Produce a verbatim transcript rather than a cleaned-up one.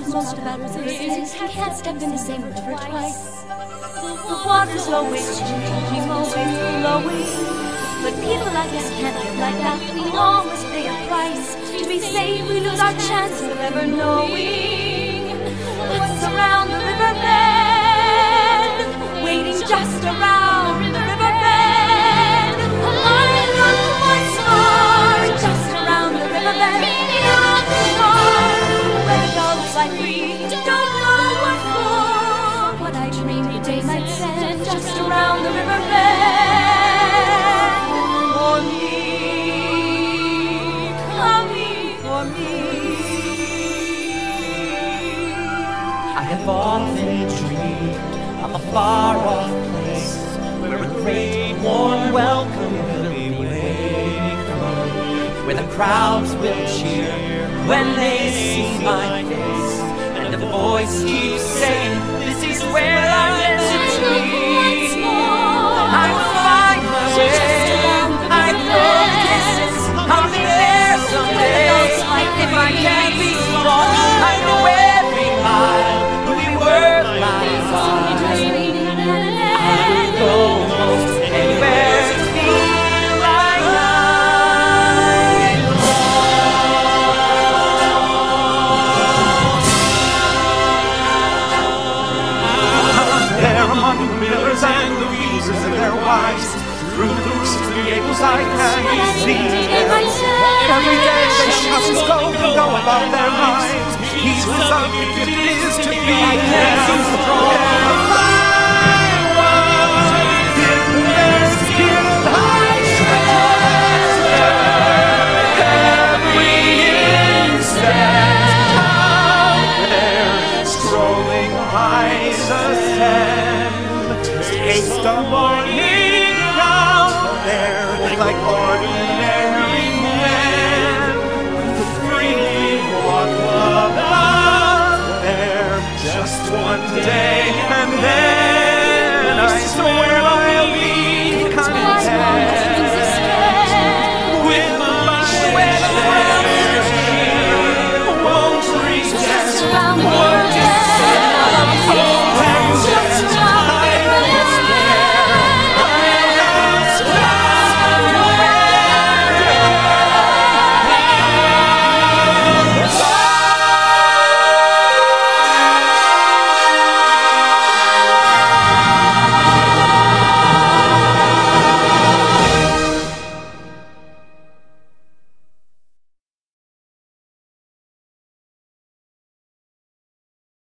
most about resistance. You can't step in the same river twice. The water's always changing, always flowing. But people like us can't live like that. We all must pay a price. To be safe, we lose our chance of ever knowing what's around the riverbed, waiting just around the riverbed. I look once more, just around the riverbed. Beyond the shore, where the gulls lie free. Don't know what for, what I dreamed the daylight said, just around the riverbed. For me, coming for me. I have often dreamed of a far-off place where a great warm welcome will be waiting for me, where the crowds will cheer when they see my face, and the voice keeps saying, "This is where I'm meant to be." I will find my way. I know distance. I'll be there someday. If I can't be strong, I know every mile will be worth my while. I will go most anywhere to feel like I belong. There among the millers and the weavers and their wives, through the roofs of the gables I can see them. Every day they shout and scold and go about their lives. He's the son if it is to be. I can't seem to draw my words in their skin. I treasure every instant out there, strolling eyes ascend. Taste the morning out there like ordinary men. Freely walk about there just one day, and then I swear